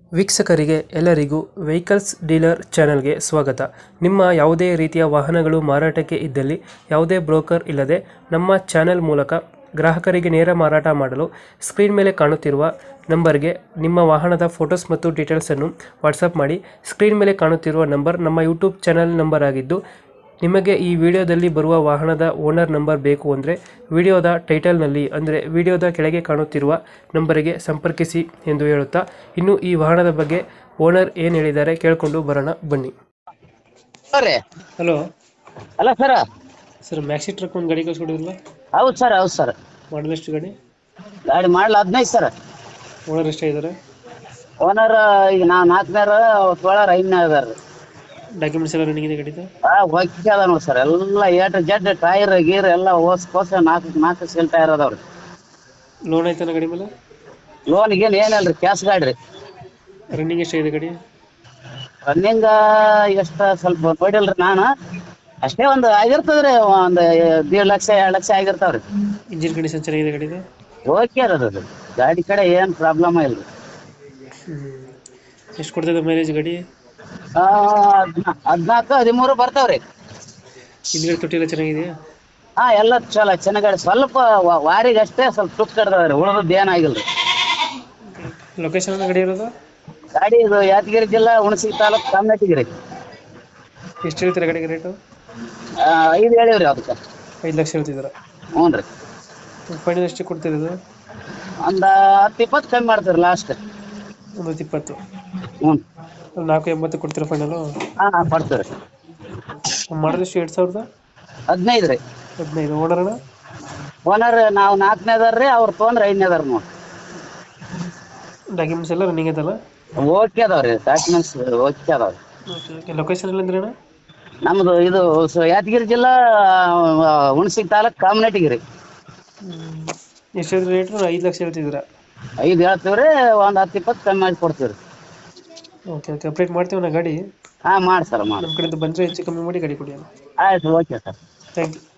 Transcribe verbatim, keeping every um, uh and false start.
ವೀಕ್ಷಕರಿಗೆ ಎಲ್ಲರಿಗೂ vehicles dealer ಚಾನೆಲ್ಗೆ ಸ್ವಾಗತ. ನಿಮ್ಮ ಯಾವುದೇ ರೀತಿಯ ವಾಹನಗಳು ಮಾರಾಟಕ್ಕೆ ಇದ್ದಲ್ಲಿ ಯಾವುದೇ ಬ್ರೋಕರ್ ಇಲ್ಲದೆ ನಮ್ಮ ಚಾನೆಲ್ ಮೂಲಕ ಗ್ರಾಹಕರಿಗೆ ನೇರ ಮಾರಾಟ ಮಾಡಲು ಸ್ಕ್ರೀನ್ ಮೇಲೆ ಕಾಣುತ್ತಿರುವ ನಂಬರ್ಗೆ ನಿಮ್ಮ ವಾಹನದ ಫೋಟೋಸ್ ಮತ್ತು ಡೀಟೇಲ್ಸನ್ನು ವಾಟ್ಸಪ್ ಮಾಡಿ. ಸ್ಕ್ರೀನ್ ಮೇಲೆ ಕಾಣುತ್ತಿರುವ ನಂಬರ್ ನಮ್ಮ ಯೂಟ್ಯೂಬ್ ಚಾನೆಲ್ ನಂಬರ್ ಆಗಿದ್ದು, ನಿಮಗೆ ಈ ವಿಡಿಯೋದಲ್ಲಿ ಬರುವ ವಾಹನದ ಓನರ್ ನಂಬರ್ ಬೇಕು ಅಂದರೆ ವಿಡಿಯೋದ ಟೈಟಲ್ನಲ್ಲಿ ಅಂದರೆ ವಿಡಿಯೋದ ಕೆಳಗೆ ಕಾಣುತ್ತಿರುವ ನಂಬರಿಗೆ ಸಂಪರ್ಕಿಸಿ ಎಂದು ಹೇಳುತ್ತಾ, ಇನ್ನು ಈ ವಾಹನದ ಬಗ್ಗೆ ಓನರ್ ಏನು ಹೇಳಿದ್ದಾರೆ ಕೇಳಿಕೊಂಡು ಬರೋಣ ಬನ್ನಿ. ಸರಿ ಹಲೋ ಅಲ್ಲ ಸರ್ ಸರ್, ಮ್ಯಾಕ್ಸಿ ಟ್ರಕ್ ಒಂದು ಗಾಡಿ ಕಳಿಸ್ಕೊಡಿದ್ರಲ್ಲ, ಹೌದು ಸರ್ ಹೌದು ಸರ್ ಮಾಡಲ್ ಎಷ್ಟು ಗಾಡಿ? ಗಾಡಿ ಮಾಡಲ ಹದಿನೈದು ಸರ್. ಓನರ್ ಎಷ್ಟಾಗಿದ್ದಾರೆ? ಓನರ್ ಈಗ ನಾ ನಾಲ್ಕನೇರ ತೊಳಾರ ಐದನೇ ಅದಾರ. ಡಾಕ್ಯುಮೆಂಟ್ಸ್ ಎಲ್ಲ ರನ್ನಿಂಗ್ ಇದೆ ಗಾಡಿದು? ಆ ಹೋಗಿ ಅದ ನೋಡಿ ಸರ್, ಎಲ್ಲ ಏಟ್ ಜಡ್ ಟೈರ್ ಗೀರ್ ಎಲ್ಲ ಓಸ್ ಕೋಸ ನಾಲ್ಕು ನಾಲ್ಕು ಸೇಲ್ ಟೈರ್ ಅದಾವ್ರಿ. ಲೋನ್ ಆಯ್ತಾನ ಗಾಡಿ ಮೇಲೆ? ಲೋನ್ ಗೇನ್ ಏನಿಲ್ರಿ, ಕ್ಯಾಶ್ ಗಾಡಿ ರೀ. ರನ್ನಿಂಗ್ ಎಷ್ಟಾಗಿದೆ ಗಾಡಿ? ರನ್ನಿಂಗ್ ಎಷ್ಟು ಸ್ವಲ್ಪ ನೋಡಿಲ್ರಿ ನಾನು, ಅಷ್ಟೇ ಒಂದು ಆಗಿರ್ತದ್ರಿ, ಒಂದು ದೇಡ್ ಲಕ್ಷ ಎರಡು ಲಕ್ಷ ಆಗಿರ್ತಾವ್ರಿ. ಇಂಜಿನ್ ಕಂಡೀಷನ್ ಚೆನ್ನಾಗಿದೆ ಗಾಡಿದು? ಓಕೆ ಅದ ಗಾಡಿ ಕಡೆ ಏನು ಪ್ರಾಬ್ಲಮ್ ಇಲ್ರಿ. ಎಷ್ಟು ಕೊಡ್ತದೆ ಮೈಲೇಜ್ ಗಾಡಿ? ಹದಿನಾಲ್ಕು ಹದಿಮೂರು ಬರ್ತಾವ್ರಿ. ಹಿಂದ್ಗಡೆ ತೊಟ್ಟಿ ಎಲ್ಲ ಚೆನ್ನಾಗಿದೆಯಾ? ಹಾ ಎಲ್ಲ ಚಲೋ ಚೆನ್ನಾಗಿ, ಸ್ವಲ್ಪ ವ- ವಾರಿಗೆ ಅಷ್ಟೇ ಸ್ವಲ್ಪ ತುಕ್ ಕಡ್ದವ್ರಿ, ಉಳಿದದ್ದು ಏನಾಗಿಲ್ರಿ. ಲೊಕೇಶನ್ ಗಾಡಿ ಇರೋದು? ಗಾಡಿ ಇದು ಯಾದಗಿರಿ ಜಿಲ್ಲಾ ಹುಣಸಗಿ ತಾಲೂಕು ಕಾಮನಟ್ಟಿಗಿರಿ. ಎಷ್ಟು ಹೇಳ್ತೀರಾ ಗಾಡಿಗೆ ರೇಟು? ಐದು ಹೇಳಿವ್ರಿ ಅದಕ್ಕೆ. ಐದು ಲಕ್ಷ ಹೇಳ್ತಿದ್ದೀರಾ? ಹ್ಞೂ ರೀ, ಫೈನಲ್ ಎಷ್ಟು ಕೊಡ್ತಿರೋದು? ಒಂದು ಹತ್ತು ಇಪ್ಪತ್ತು ಕಮ್ಮಿ ಮಾಡ್ತೀರಿ ಲಾಸ್ಟ್. ಒಂದು ಇಪ್ಪತ್ತು? ಹ್ಞೂ ಒಂದು ನಾಲ್ಕು ಎಂಬತ್ತು ಕೊಡ್ತೀರಾ ಫೈನಲು? ಹಾಂ ಹಾಂ ಕೊಡ್ತೀವಿ ರೀ. ಮಾಡೋದು ಎಷ್ಟು? ಎರಡು ಸಾವಿರದ ಹದಿನೈದು ರೀ. ಹದಿನೈದು. ಓನರ್ನ? ಓನರ್ ನಾವು ನಾಲ್ಕನೇದಾರ ರೀ, ಅವ್ರು ತೊಗೊಂಡ್ರೆ ಐದನೇದಾರ ನೋಡಿ. ಡಾಕ್ಯುಮೆಂಟ್ಸ್ ಎಲ್ಲ ರನ್ನಿಂಗ್ ಐತಲ್ಲ? ಓಕೆ ಅದಾವ್ರಿ, ಡಾಕ್ಯುಮೆಂಟ್ಸ್ ಓಕೆ ಅದಾವ್ರಿ. Okay okay. ಲೊಕೇಶನ್ ಎಲ್ಲ ಅಂದ್ರೆ ಅಣ್ಣ? ನಮ್ಮದು ಇದು ಸ- ಯಾದಗಿರಿ ಜಿಲ್ಲಾ ಹುಣಸಗಿ ತಾಲೂಕು ಕಾಮನಟ್ಟಿಗಿರಿ. ಎಷ್ಟು ಹೇಳಿದ್ರೆ ರೇಟು? ಐದು ಲಕ್ಷ ಹೇಳ್ತಿದ್ದೀರಾ? ಐದು ಹೇಳ್ತೀವಿ ರೀ, ಒಂದು ಹತ್ತು ಇಪ್ಪತ್ತು ಕಮ್ಮಿ ಮಾಡಿ ಕೊಡ್ತೀವಿ ರೀ. Okay okay. ಅಪ್ಡೇಟ್ ಮಾಡ್ತೀವಿ ನಾ ಗಾಡಿ. ಹಾಂ ಮಾಡಿ ಸರ್ ಮಾಡಿ. ನಮ್ಮ ಕಡೆಯಿಂದ ಬಂದರೆ ಹೆಚ್ಚು ಕಮ್ಮಿ ಮಾಡಿ ಗಾಡಿ ಕೊಡಿ. ಆಯ್ತು, ಓಕೆ ಸರ್. Thank you.